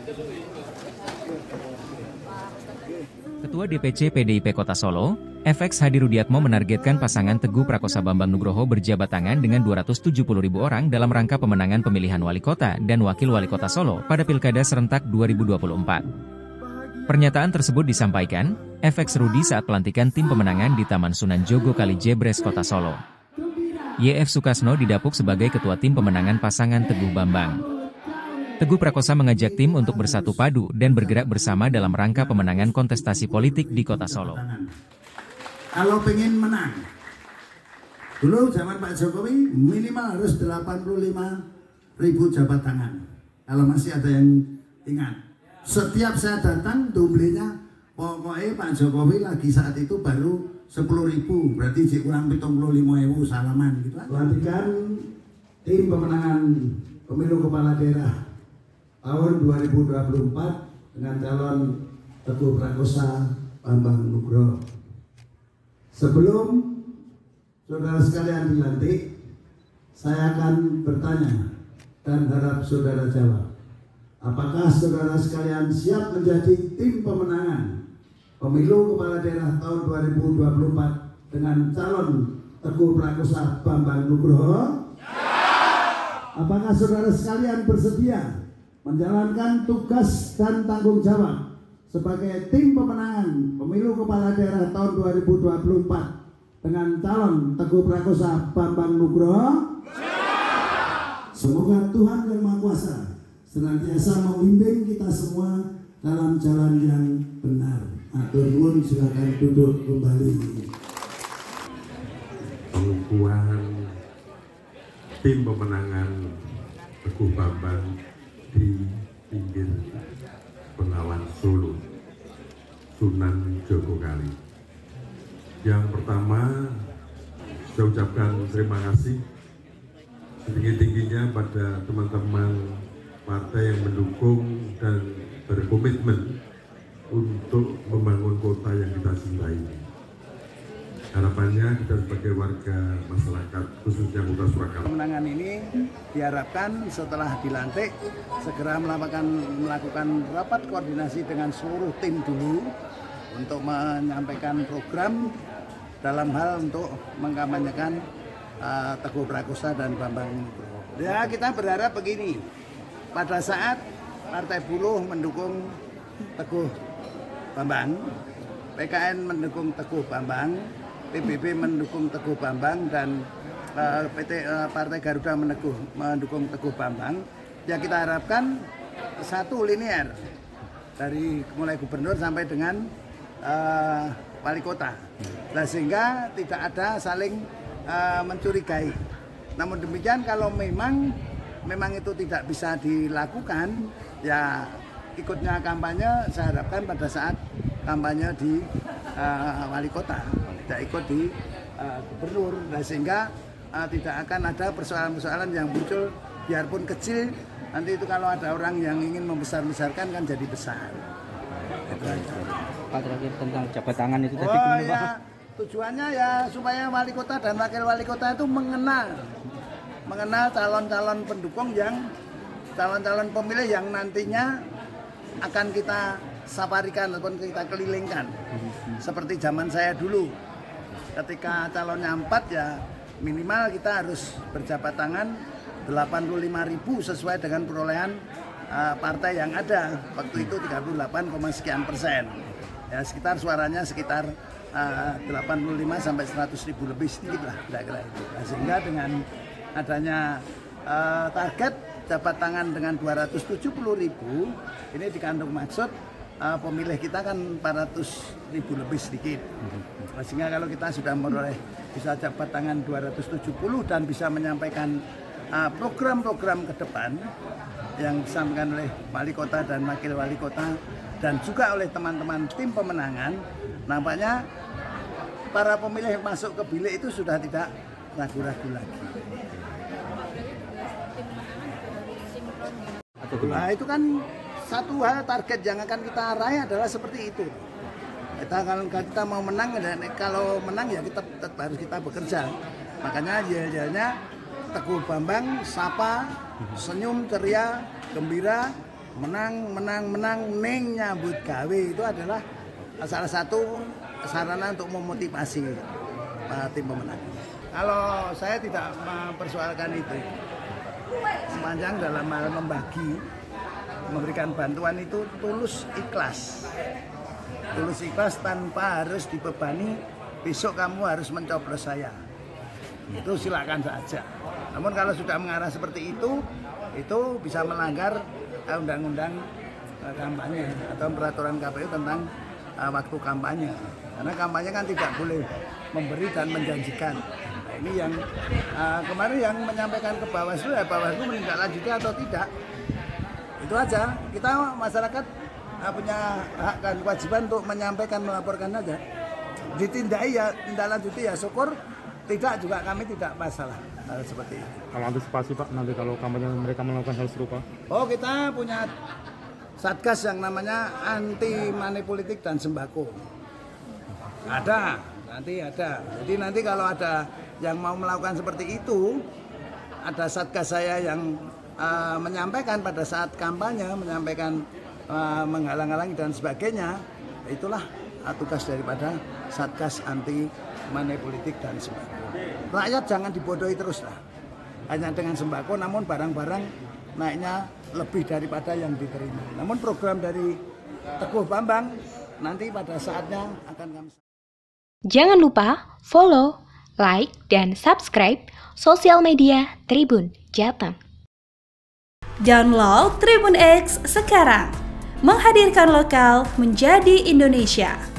Ketua DPC PDIP Kota Solo, FX Hadi Rudiatmo menargetkan pasangan Teguh Prakosa Bambang Nugroho berjabat tangan dengan 270.000 orang dalam rangka pemenangan pemilihan wali kota dan wakil wali kota Solo pada Pilkada serentak 2024. Pernyataan tersebut disampaikan FX Rudi saat pelantikan tim pemenangan di Taman Sunan Jogo Kalijebres Kota Solo. YF Sukasno didapuk sebagai ketua tim pemenangan pasangan Teguh Bambang. Teguh Prakosa mengajak tim untuk bersatu padu dan bergerak bersama dalam rangka pemenangan kontestasi politik di Kota Solo. Kalau pengen menang, dulu zaman Pak Jokowi minimal harus 85.000 jabat tangan. Kalau masih ada yang ingat, setiap saya datang dublenya, pokoknya Pak Jokowi lagi saat itu baru 10.000, berarti kurang 75.000 salaman gitu. Pelantikan tim pemenangan pemilu kepala daerah tahun 2024 dengan calon Teguh Prakosa Bambang Nugroho. Sebelum saudara sekalian dilantik, saya akan bertanya dan harap saudara jawab. Apakah saudara sekalian siap menjadi tim pemenangan pemilu kepala daerah tahun 2024 dengan calon Teguh Prakosa Bambang Nugroho? Apakah saudara sekalian bersedia menjalankan tugas dan tanggung jawab sebagai tim pemenangan pemilu kepala daerah tahun 2024 dengan calon Teguh Prakosa Bambang Nugroho? Semoga Tuhan Yang Maha Kuasa senantiasa membimbing kita semua dalam jalan yang benar. Atur nuwun, silakan duduk kembali. Pengukuhan tim pemenangan Teguh Bambang di pinggir Bengawan Solo, Sunan Jogokali. Yang pertama, saya ucapkan terima kasih setinggi-tingginya pada teman-teman partai yang mendukung dan berkomitmen untuk membangun kota yang kita cintai. Harapannya kita sebagai warga masyarakat khususnya Kota Surakarta. Kemenangan ini diharapkan setelah dilantik segera melakukan rapat koordinasi dengan seluruh tim dulu untuk menyampaikan program dalam hal untuk mengkampanyekan Teguh Prakosa dan Bambang Nugroho. Ya, kita berharap begini, pada saat Partai Buruh mendukung Teguh Bambang, PKN mendukung Teguh Bambang, PBB mendukung Teguh Bambang, dan Partai Garuda mendukung Teguh Bambang, ya kita harapkan satu linear dari mulai gubernur sampai dengan wali kota, nah, sehingga tidak ada saling mencurigai. Namun demikian kalau memang itu tidak bisa dilakukan, ya ikutnya kampanye saya harapkan pada saat kampanye di wali kota, tidak ikut di gubernur, nah, sehingga tidak akan ada persoalan-persoalan yang muncul biarpun kecil, nanti itu kalau ada orang yang ingin membesar-besarkan kan jadi besar. Pak, terakhir tentang jabat tangan itu tadi ya, tujuannya ya supaya wali kota dan wakil wali kota itu mengenal calon-calon pendukung yang calon-calon pemilih yang nantinya akan kita safarikan ataupun kita kelilingkan. Seperti zaman saya dulu, ketika calonnya 4 ya minimal kita harus berjabat tangan 85.000 sesuai dengan perolehan partai yang ada. Waktu itu 38,sekian%. Ya, sekitar suaranya sekitar 85 sampai 100.000 lebih sedikit lah kira-kira itu. Nah, sehingga dengan adanya target jabat tangan dengan 270.000 ini dikandung maksud pemilih kita kan 400.000 lebih sedikit. Nah, sehingga kalau kita sudah meroleh bisa jabat tangan 270 dan bisa menyampaikan program-program ke depan yang disampaikan oleh wali kota dan wakil wali kota dan juga oleh teman-teman tim pemenangan, nampaknya para pemilih masuk ke bilik itu sudah tidak ragu-ragu lagi. Nah, itu kan satu hal target yang akan kita raih adalah seperti itu. Kalau kita mau menang, kalau menang ya kita tetap harus kita bekerja. Makanya yel-yelnya Teguh Bambang, sapa, senyum, ceria, gembira, menang neng nyambut gawe itu adalah salah satu sarana untuk memotivasi tim pemenang. Kalau saya tidak mempersoalkan itu, sepanjang dalam hal memberikan bantuan itu tulus ikhlas tanpa harus dibebani besok kamu harus mencoblos saya, itu silakan saja. Namun kalau sudah mengarah seperti itu bisa melanggar undang-undang kampanye atau peraturan KPU tentang waktu kampanye, karena kampanye kan tidak boleh memberi dan menjanjikan. Nah, ini yang kemarin yang menyampaikan ke Bawaslu, ya Bawaslu menindaklanjuti atau tidak, itu aja. Kita masyarakat punya hak dan kewajiban untuk menyampaikan, melaporkan aja. Ditindai ya tindaklanjuti ya syukur, tidak juga kami tidak masalah hal seperti itu. Kalau antisipasi Pak, nanti kalau kampanye mereka melakukan hal serupa? Oh, kita punya Satgas yang namanya anti money politik dan sembako. Ada. Jadi nanti kalau ada yang mau melakukan seperti itu, ada Satgas saya yang menyampaikan pada saat kampanye, menyampaikan menghalang-halangi dan sebagainya. Itulah tugas daripada Satgas anti money politik dan sembako. Rakyat jangan dibodohi terus lah. Hanya dengan sembako, namun barang-barang naiknya lebih daripada yang diterima. Namun program dari Teguh Bambang nanti pada saatnya akan kami. Jangan lupa follow, like, dan subscribe sosial media Tribun Jateng. Download Tribun X sekarang, menghadirkan lokal menjadi Indonesia.